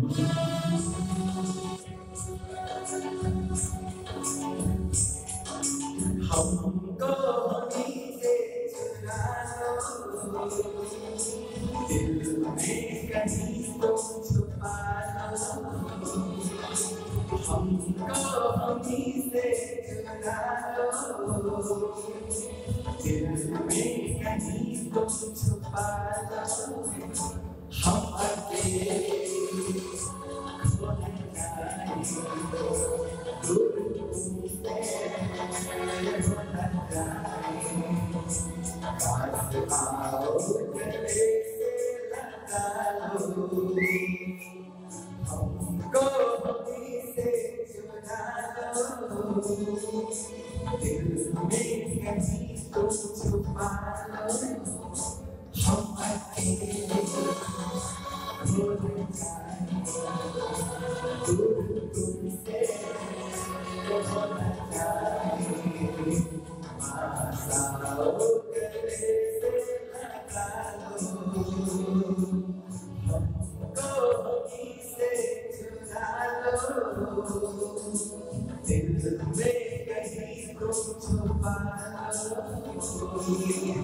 हमको हमी से चुरा लो, दिल में कहीं तो छुपा लो। हमको हमी से चुरा लो, दिल में कहीं तो छुपा लो। हम अकेले खो जाएंगे, दूर तुमसे हो न जाएंगे। पास आओ गले से लगा लो, हमको हमी से चुरा लो, दिल में कहीं तो छुपा लो। हम अकेले खो जाएंगे, दूर तुमसे हो न जाएंगे। पास आओ गले से लगा लो, हमको हमी से चुरा लो, दिल में कहीं तो छुपा लो।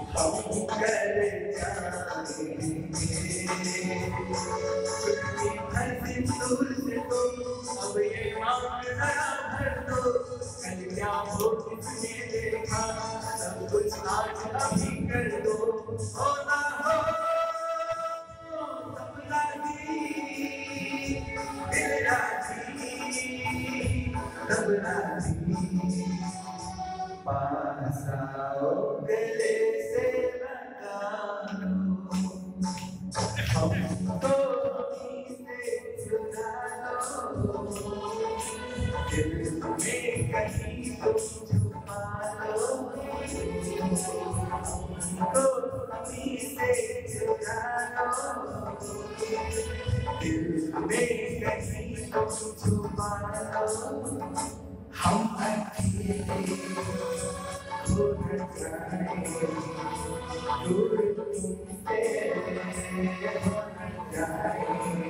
हम कर जाएंगे चुटकी भर सिंदूर से तुम अब ये मांग जरा भर दो कल क्या हो किसने देखा सब कुछ आज अभी कर दो होना हो सपना जी दिल राजी रब राजी पास आओ गले से लगा लो हमको से जुदा लो दिल में कहीं तुम छुपा लो हमको से जुदा लो दिल में कहीं तुम छुपा लो हम अकेले दूर जाएंगे दूर तुमसे हो जाएंगे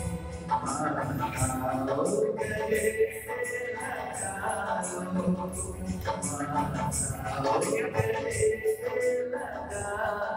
आओ गले से लगा लो आओ गले से लगा